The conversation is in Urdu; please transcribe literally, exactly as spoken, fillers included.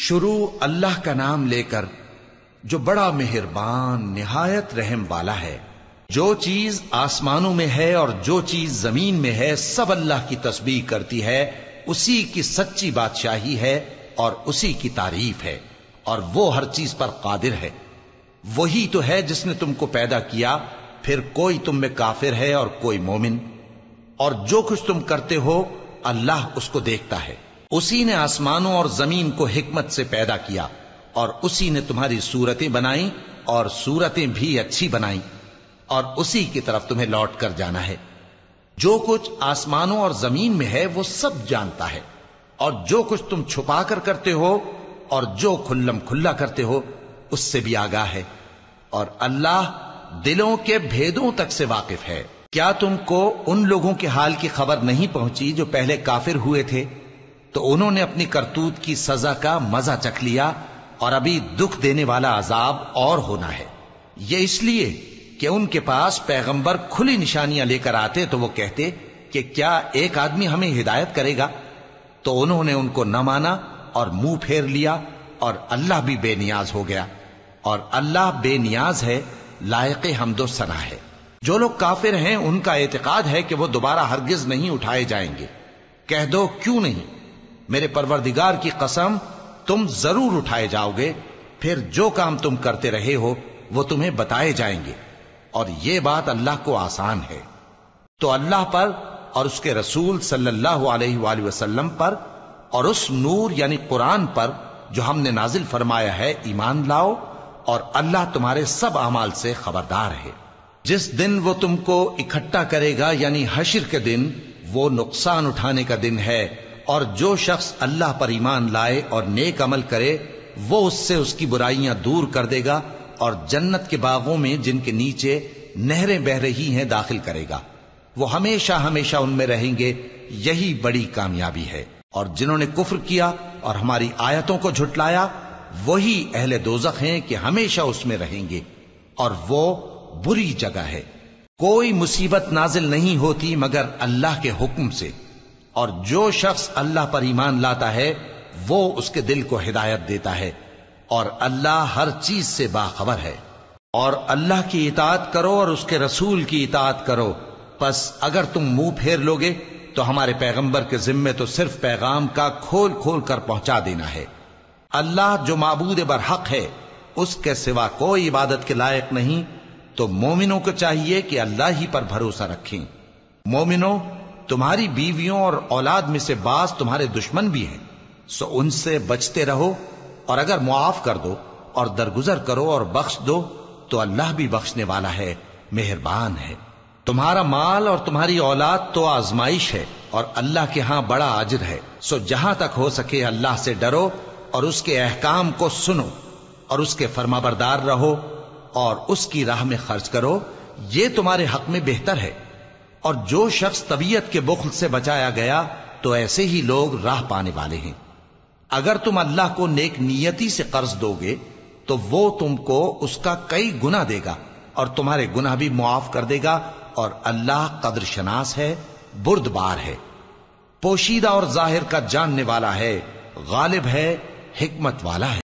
شروع اللہ کا نام لے کر جو بڑا مہربان نہایت رحم والا ہے۔ جو چیز آسمانوں میں ہے اور جو چیز زمین میں ہے سب اللہ کی تسبیح کرتی ہے، اسی کی سچی بادشاہی ہے اور اسی کی تعریف ہے، اور وہ ہر چیز پر قادر ہے۔ وہی تو ہے جس نے تم کو پیدا کیا، پھر کوئی تم میں کافر ہے اور کوئی مومن، اور جو کچھ تم کرتے ہو اللہ اس کو دیکھتا ہے۔ اسی نے آسمانوں اور زمین کو حکمت سے پیدا کیا، اور اسی نے تمہاری صورتیں بنائیں اور صورتیں بھی اچھی بنائیں، اور اسی کی طرف تمہیں لوٹ کر جانا ہے۔ جو کچھ آسمانوں اور زمین میں ہے وہ سب جانتا ہے، اور جو کچھ تم چھپا کر کرتے ہو اور جو کھلم کھلا کرتے ہو اس سے بھی آگاہ ہے، اور اللہ دلوں کے بھیدوں تک سے واقف ہے۔ کیا تم کو ان لوگوں کے حال کی خبر نہیں پہنچی جو پہلے کافر ہوئے تھے؟ تو انہوں نے اپنی کرتوت کی سزا کا مزہ چکھ لیا، اور ابھی دکھ دینے والا عذاب اور ہونا ہے۔ یہ اس لیے کہ ان کے پاس پیغمبر کھلی نشانیاں لے کر آتے تو وہ کہتے کہ کیا ایک آدمی ہمیں ہدایت کرے گا؟ تو انہوں نے ان کو نہ مانا اور منہ پھیر لیا، اور اللہ بھی بے نیاز ہو گیا، اور اللہ بے نیاز ہے، لائق حمد و ثنا ہے۔ جو لوگ کافر ہیں ان کا اعتقاد ہے کہ وہ دوبارہ ہرگز نہیں اٹھائے جائیں گے۔ کہہ دو کیوں نہیں؟ میرے پروردگار کی قسم تم ضرور اٹھائے جاؤ گے، پھر جو کام تم کرتے رہے ہو وہ تمہیں بتائے جائیں گے، اور یہ بات اللہ کو آسان ہے۔ تو اللہ پر اور اس کے رسول صلی اللہ علیہ وآلہ وسلم پر اور اس نور یعنی قرآن پر جو ہم نے نازل فرمایا ہے ایمان لاؤ، اور اللہ تمہارے سب اعمال سے خبردار ہے۔ جس دن وہ تم کو اکٹھا کرے گا یعنی حشر کے دن، وہ نقصان اٹھانے کا دن ہے، اور جو شخص اللہ پر ایمان لائے اور نیک عمل کرے وہ اس سے اس کی برائیاں دور کر دے گا، اور جنت کے باغوں میں جن کے نیچے نہریں بہ رہی ہیں داخل کرے گا۔ وہ ہمیشہ ہمیشہ ان میں رہیں گے، یہی بڑی کامیابی ہے۔ اور جنہوں نے کفر کیا اور ہماری آیتوں کو جھٹلایا وہی اہل دوزخ ہیں کہ ہمیشہ اس میں رہیں گے، اور وہ بری جگہ ہے۔ کوئی مصیبت نازل نہیں ہوتی مگر اللہ کے حکم سے، اور جو شخص اللہ پر ایمان لاتا ہے وہ اس کے دل کو ہدایت دیتا ہے، اور اللہ ہر چیز سے باخبر ہے۔ اور اللہ کی اطاعت کرو اور اس کے رسول کی اطاعت کرو، پس اگر تم منہ پھیر لوگے تو ہمارے پیغمبر کے ذمے تو صرف پیغام کا کھول کھول کر پہنچا دینا ہے۔ اللہ جو معبود برحق ہے اس کے سوا کوئی عبادت کے لائق نہیں، تو مومنوں کو چاہیے کہ اللہ ہی پر بھروسہ رکھیں۔ مومنوں، تمہاری بیویوں اور اولاد میں سے بعض تمہارے دشمن بھی ہیں، سو ان سے بچتے رہو، اور اگر معاف کر دو اور درگزر کرو اور بخش دو تو اللہ بھی بخشنے والا ہے، مہربان ہے۔ تمہارا مال اور تمہاری اولاد تو آزمائش ہے، اور اللہ کے ہاں بڑا اجر ہے، سو جہاں تک ہو سکے اللہ سے ڈرو اور اس کے احکام کو سنو، اور اس کے فرمانبردار رہو، اور اس کی راہ میں خرچ کرو، یہ تمہارے حق میں بہتر ہے۔ اور جو شخص طبیعت کے بخل سے بچایا گیا تو ایسے ہی لوگ راہ پانے والے ہیں۔ اگر تم اللہ کو نیک نیتی سے قرض دو گے تو وہ تم کو اس کا کئی گنا دے گا، اور تمہارے گناہ بھی معاف کر دے گا، اور اللہ قدر شناس ہے، بردبار ہے، پوشیدہ اور ظاہر کا جاننے والا ہے، غالب ہے، حکمت والا ہے۔